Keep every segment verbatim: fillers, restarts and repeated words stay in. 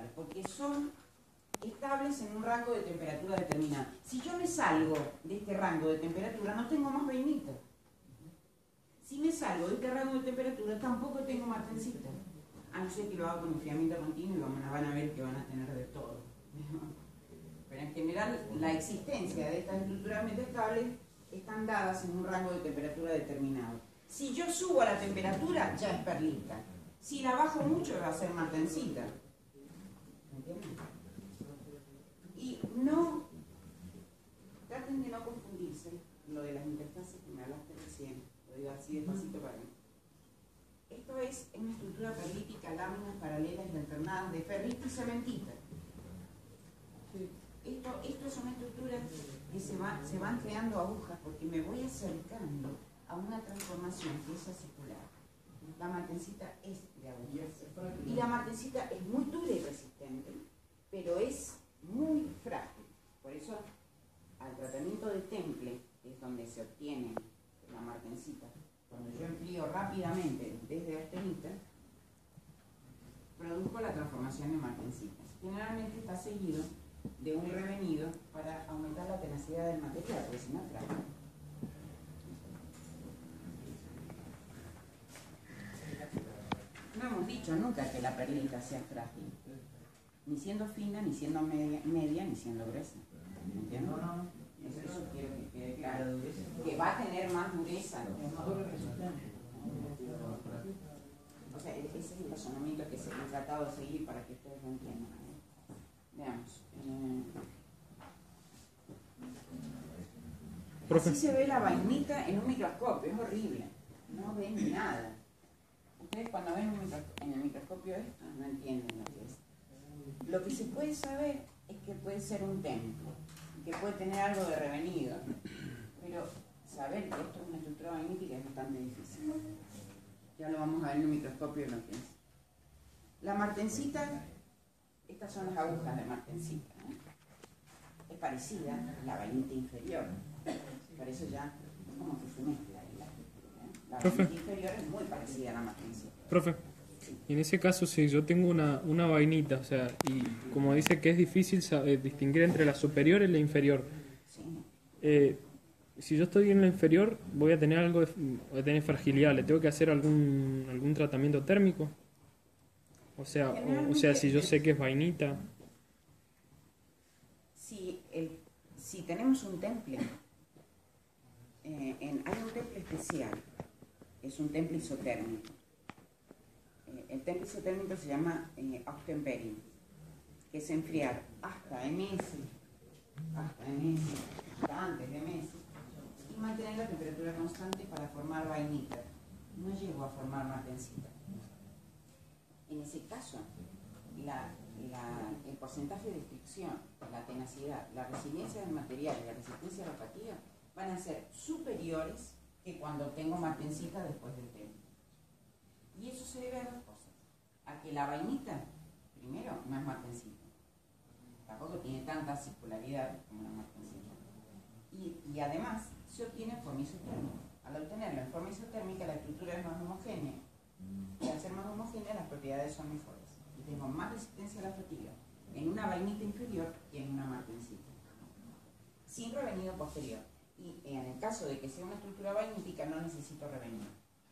estables, porque son estables en un rango de temperatura determinado. Si yo me salgo de este rango de temperatura, no tengo más vainita. Si me salgo de este rango de temperatura, tampoco tengo martensita. A no ser que lo haga con enfriamiento continuo y van a ver que van a tener de todo. Pero en general, la existencia de estas estructuras metaestables están dadas en un rango de temperatura determinado. Si yo subo a la temperatura, ya es perlita. Si la bajo mucho, va a ser martensita. ¿Entienden? Y no, traten de no confundirse lo de las interfaces que me hablaste recién. Lo digo así despacito para mí. Esto es una estructura perlítica, láminas paralelas y alternadas de ferrita y cementita. Esto, esto son estructuras que se, va, se van creando agujas porque me voy acercando a una transformación que es acicular. La martensita es de agujas. Y la martensita es muy dura y resistente, pero es muy frágil. Por eso, al tratamiento de temple, que es donde se obtiene la martensita, cuando yo enfrío rápidamente desde austenita, produzco la transformación de martensita. Generalmente está seguido de un revenido para aumentar la tenacidad del material, porque si no es frágil. No hemos dicho nunca que la perlita sea frágil, ni siendo fina, ni siendo media, media ni siendo gruesa. ¿Entiendes? No, no, no. Eso, eso quiero que quede claro. Que va a tener más dureza. O sea, ese es el razonamiento que se ha tratado de seguir para que ustedes lo entiendan. Veamos. Eh, así se ve la vainita en un microscopio, es horrible. No ven nada. Ustedes cuando ven un en el microscopio esto, no entienden lo que es. Lo que se puede saber es que puede ser un templo, que puede tener algo de revenido, pero saber que esto es una estructura vainítica es bastante difícil. Ya lo vamos a ver en el microscopio lo que es. La martensita, estas son las agujas de martensita, ¿eh? Es parecida a la vainita inferior, por eso ya es como que se mezcla ahí la estructura, ¿eh? La Profe. vainita inferior es muy parecida a la martensita. Profe, y en ese caso, si yo tengo una, una vainita, o sea, y como dice que es difícil saber, distinguir entre la superior y la inferior, Sí. eh, si yo estoy en la inferior, voy a tener algo de, voy a tener fragilidad, ¿le tengo que hacer algún algún tratamiento térmico? O sea, o, o sea, si yo sé que es vainita. Si, el, si tenemos un temple, eh, en, hay un temple especial, es un temple isotérmico. Eh, el temple isotérmico se llama eh, Austenpering, que es enfriar hasta M S, hasta M S, hasta antes de M S, y mantener la temperatura constante para formar vainita. No llego a formar martensita. En ese caso, la, la, el porcentaje de fricción, la tenacidad, la resiliencia del material y la resistencia a la fatiga van a ser superiores que cuando tengo martensita después del temple. Y eso se debe a dos cosas. A que la vainita, primero, no es martensita. Tampoco tiene tanta circularidad como la martensita. Y, y además, se obtiene en forma isotérmica. Al obtenerlo en forma isotérmica, la estructura es más homogénea. Y al ser más homogénea, las propiedades son mejores. Y tengo más resistencia a la fatiga en una vainita inferior que en una martensita. Sin revenido posterior. Y en el caso de que sea una estructura vainítica, no necesito revenido.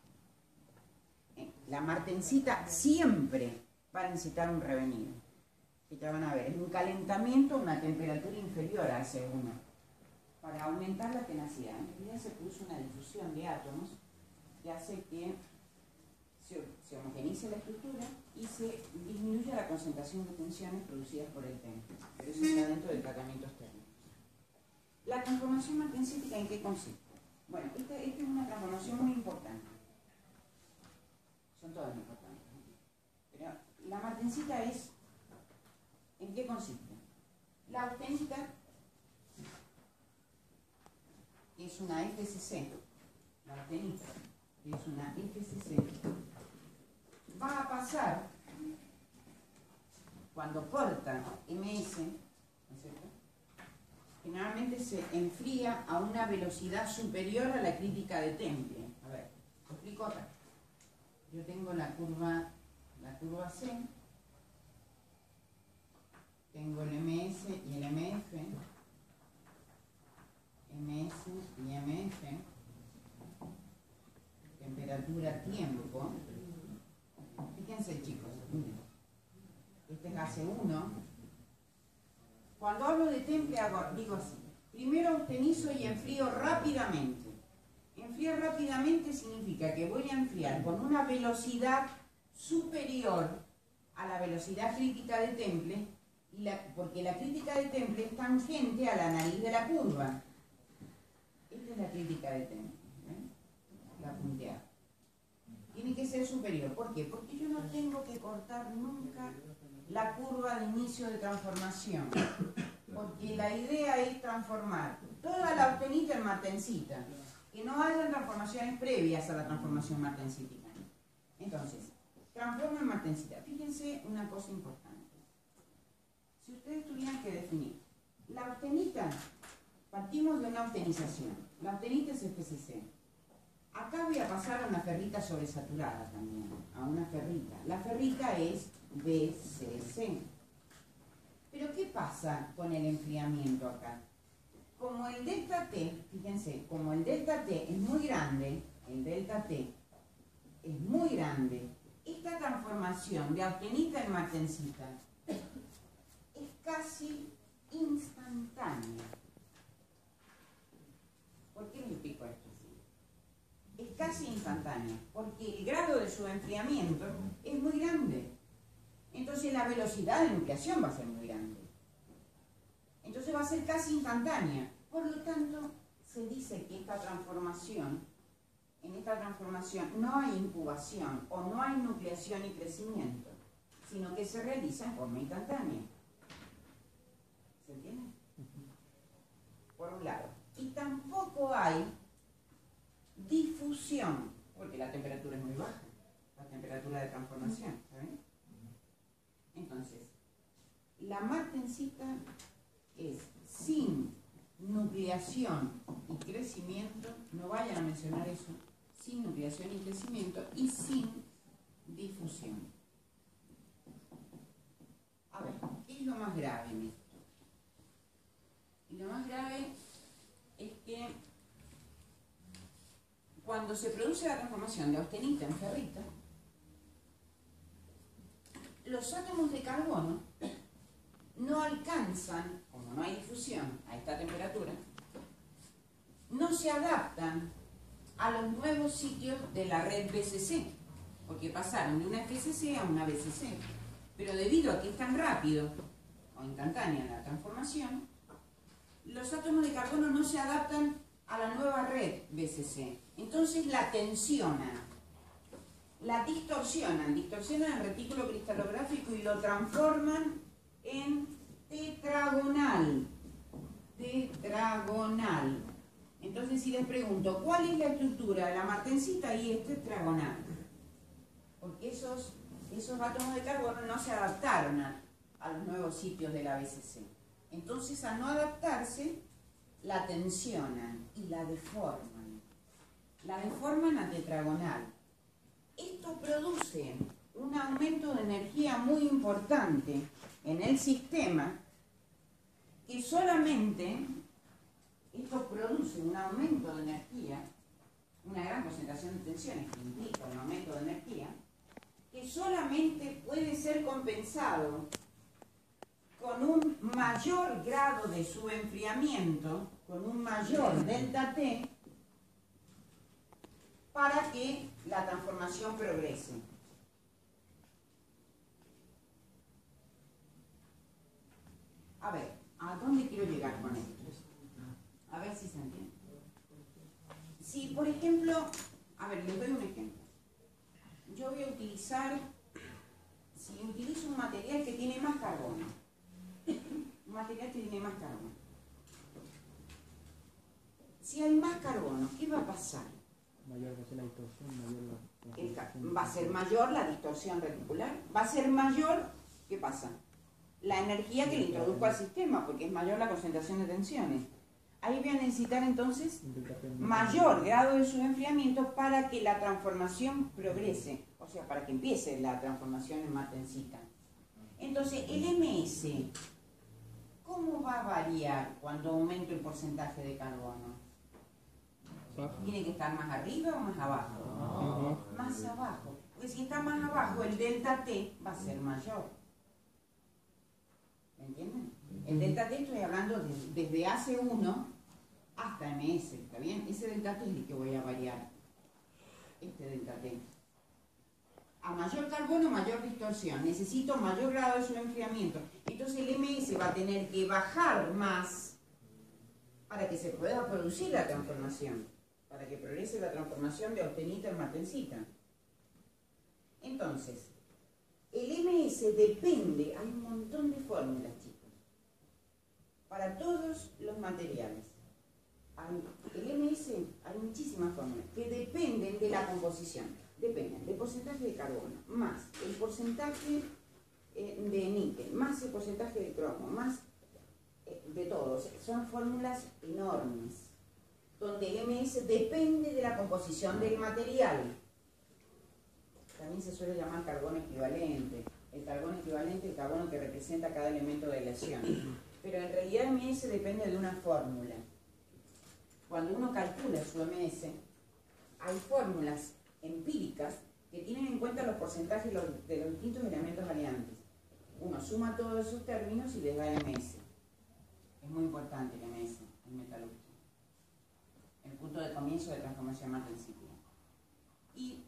La martensita siempre va a necesitar un revenido. Que ya van a ver, es un calentamiento a una temperatura inferior a ese uno. Para aumentar la tenacidad. En realidad se produce una difusión de átomos que hace que se, se homogenice la estructura y se disminuya la concentración de tensiones producidas por el temple. Pero eso está dentro de tratamientos térmicos. La transformación martensítica, ¿en qué consiste? Bueno, esta, esta es una transformación muy importante. Son todas importantes. Pero la martensita es, ¿en qué consiste? La austenita, que es una F C C, la austenita, que es una F C C, va a pasar, cuando corta M S, ¿no es cierto? Generalmente se enfría a una velocidad superior a la crítica de temple. A ver, ¿lo explico acá? Yo tengo la curva, la curva C, tengo el M S y el M F, M S y M F, temperatura, tiempo. Fíjense chicos, este es G C uno. Cuando hablo de temple hago, digo así, primero austenizo y enfrío rápidamente. Enfriar rápidamente significa que voy a enfriar con una velocidad superior a la velocidad crítica de temple, y la, porque la crítica de temple es tangente a la nariz de la curva. Esta es la crítica de temple, ¿eh? La punteada. Tiene que ser superior. ¿Por qué? Porque yo no tengo que cortar nunca la curva de inicio de transformación. Porque la idea es transformar toda la austenita en martensita. Que no haya transformaciones previas a la transformación martensítica. Entonces, transformo en martensita. Fíjense una cosa importante. Si ustedes tuvieran que definir la austenita, partimos de una austenización. La austenita es F C C. Acá voy a pasar a una ferrita sobresaturada también, a una ferrita. La ferrita es B C C. Pero ¿qué pasa con el enfriamiento acá? Como el delta T, fíjense, como el delta T es muy grande, el delta T es muy grande, esta transformación de austenita en martensita es casi instantánea. ¿Por qué me explico esto así? Es casi instantánea, porque el grado de su enfriamiento es muy grande. Entonces la velocidad de nucleación va a ser muy grande. Entonces va a ser casi instantánea. Por lo tanto, se dice que esta transformación, en esta transformación no hay incubación o no hay nucleación y crecimiento, sino que se realiza en forma instantánea. ¿Se entiende? Por un lado. Y tampoco hay difusión, porque la temperatura es muy baja, la temperatura de transformación, ¿saben? Entonces, la martensita es sin nucleación y crecimiento, no vayan a mencionar eso, sin nucleación y crecimiento y sin difusión. A ver, ¿qué es lo más grave en esto? Y lo más grave es que cuando se produce la transformación de austenita en ferrita, los átomos de carbono no alcanzan, como no hay difusión a esta temperatura, no se adaptan a los nuevos sitios de la red B C C, porque pasaron de una F C C a una B C C. Pero debido a que es tan rápido o instantánea la transformación, los átomos de carbono no se adaptan a la nueva red B C C. Entonces la tensionan, la distorsionan, distorsionan el retículo cristalográfico y lo transforman en tetragonal. Tetragonal. Entonces si les pregunto, ¿cuál es la estructura de la martensita? Y es tetragonal. Porque esos, esos átomos de carbono no se adaptaron a, a los nuevos sitios de la B C C. Entonces al no adaptarse, la tensionan y la deforman. La deforman a tetragonal. Esto produce un aumento de energía muy importante en el sistema, que solamente esto produce un aumento de energía, una gran concentración de tensiones que implica un aumento de energía, que solamente puede ser compensado con un mayor grado de su enfriamiento, con un mayor delta T, para que la transformación progrese. A ver, ¿a dónde quiero llegar con esto? A ver si se entiende. Si, por ejemplo, a ver, les doy un ejemplo. Yo voy a utilizar, si utilizo un material que tiene más carbono, un material que tiene más carbono. Si hay más carbono, ¿qué va a pasar? Mayor va a ser la distorsión, mayor la... El, va a ser mayor la distorsión reticular, va a ser mayor, ¿qué pasa? La energía que le introduzco al sistema, porque es mayor la concentración de tensiones. Ahí voy a necesitar entonces mayor grado de subenfriamiento para que la transformación progrese, o sea, para que empiece la transformación en martensita. Entonces, el M S va a variar cuando aumento el porcentaje de carbono? ¿Tiene que estar más arriba o más abajo? Uh-huh. Más abajo. Porque si está más abajo, el delta T va a ser mayor. ¿Me entienden? El delta T estoy hablando de, desde A C uno hasta M S, ¿está bien? Ese delta T es el que voy a variar. Este delta T. A mayor carbono, mayor distorsión. Necesito mayor grado de su enfriamiento. Entonces el M S va a tener que bajar más para que se pueda producir la transformación. Para que progrese la transformación de austenita en martensita. Entonces, el M S depende, hay un montón de fórmulas, chicos, para todos los materiales. Hay, el M S, hay muchísimas fórmulas que dependen de la composición. Dependen del porcentaje de carbono, más el porcentaje eh, de níquel, más el porcentaje de cromo, más eh, de todos. Son fórmulas enormes, donde el M S depende de la composición del material. También se suele llamar carbono equivalente. El carbono equivalente es el carbono que representa cada elemento de lesión. Pero en realidad M S depende de una fórmula. Cuando uno calcula su M S, hay fórmulas empíricas que tienen en cuenta los porcentajes de los distintos elementos aliantes. Uno suma todos esos términos y les da M S. Es muy importante el M S en metalurgia. El punto de comienzo de transformación martensita. Y,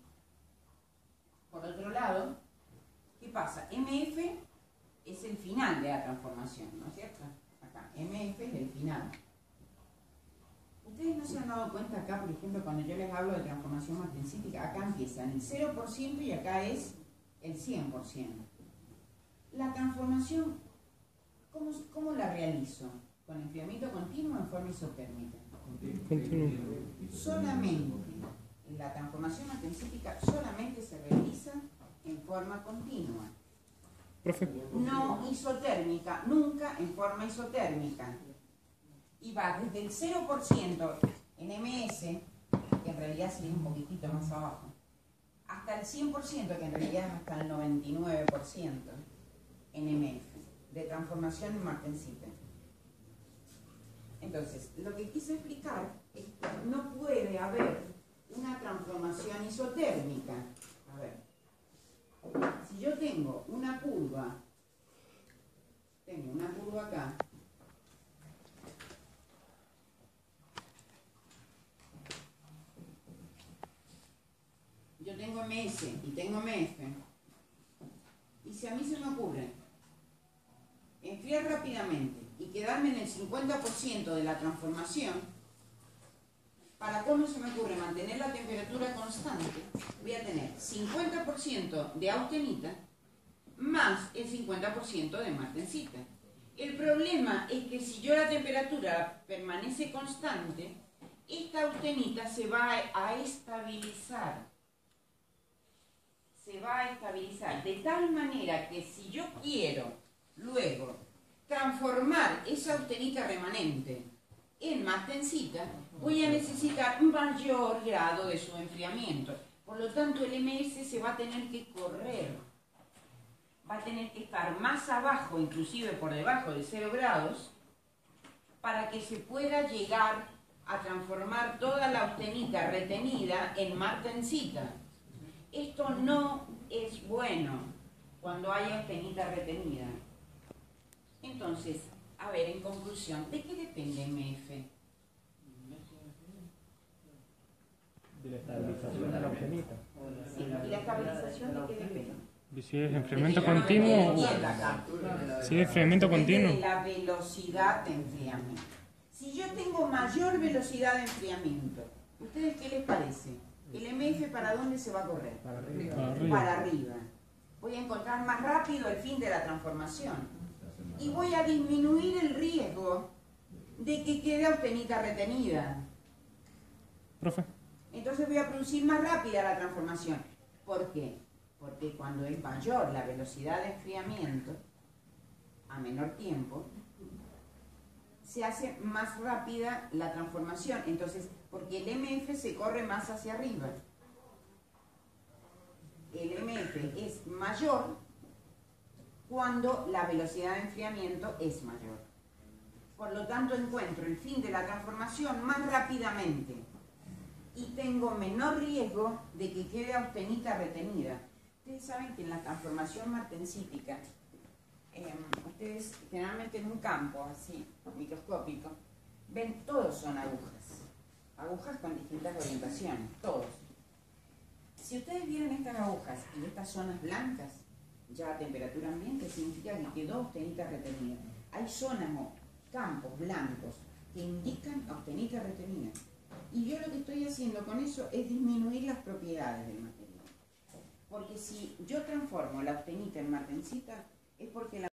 por otro lado, ¿qué pasa? M F es el final de la transformación, ¿no es cierto? Acá, M F es el final. Ustedes no se han dado cuenta acá, por ejemplo, cuando yo les hablo de transformación martensítica, acá empieza en el cero por ciento y acá es el cien por ciento. La transformación, ¿cómo, cómo la realizo? ¿Con enfriamiento continuo o en forma isotérmica? Continuo. Solamente, la transformación martensítica solamente se realiza en forma continua. Profe. No isotérmica, nunca en forma isotérmica. Y va desde el cero por ciento en M S, que en realidad sería un poquitito más abajo, hasta el cien por ciento, que en realidad es hasta el noventa y nueve por ciento en M F, de transformación en martensita. Entonces, lo que quise explicar es que no puede haber una transformación isotérmica. A ver, si yo tengo una curva, tengo una curva acá, yo tengo M S y tengo M F, y si a mí se me ocurre enfriar rápidamente y quedarme en el cincuenta por ciento de la transformación, para cómo se me ocurre mantener la temperatura constante, voy a tener cincuenta por ciento de austenita más el cincuenta por ciento de martensita. El problema es que si yo la temperatura permanece constante, esta austenita se va a estabilizar. Se va a estabilizar de tal manera que si yo quiero luego transformar esa austenita remanente en martensita, voy a necesitar un mayor grado de su enfriamiento. Por lo tanto, el M S se va a tener que correr. Va a tener que estar más abajo, inclusive por debajo de cero grados, para que se pueda llegar a transformar toda la austenita retenida en martensita. Esto no es bueno cuando hay austenita retenida. Entonces, a ver, en conclusión, ¿de qué depende M F? De la estabilización de la austenita. Sí, ¿y la estabilización de qué depende? Si es enfriamiento continuo, si es enfriamiento continuo. Depende de la velocidad de enfriamiento. Si yo tengo mayor velocidad de enfriamiento, ¿ustedes qué les parece? ¿El M F para dónde se va a correr? Para arriba. Para arriba. Para arriba. Voy a encontrar más rápido el fin de la transformación. Y voy a disminuir el riesgo de que quede austenita retenida. Profe. Entonces voy a producir más rápida la transformación. ¿Por qué? Porque cuando es mayor la velocidad de enfriamiento, a menor tiempo, se hace más rápida la transformación. Entonces, porque el M F se corre más hacia arriba. El M F es mayor cuando la velocidad de enfriamiento es mayor. Por lo tanto, encuentro el fin de la transformación más rápidamente y tengo menor riesgo de que quede austenita retenida. Ustedes saben que en la transformación martensítica, eh, ustedes generalmente en un campo así, microscópico, ven todos son agujas, agujas con distintas orientaciones, todos. Si ustedes vieran estas agujas y estas zonas blancas, ya a temperatura ambiente, significa que quedó austenita retenida. Hay zonas o campos blancos que indican austenita retenida. Y yo lo que estoy haciendo con eso es disminuir las propiedades del material. Porque si yo transformo la austenita en martensita, es porque la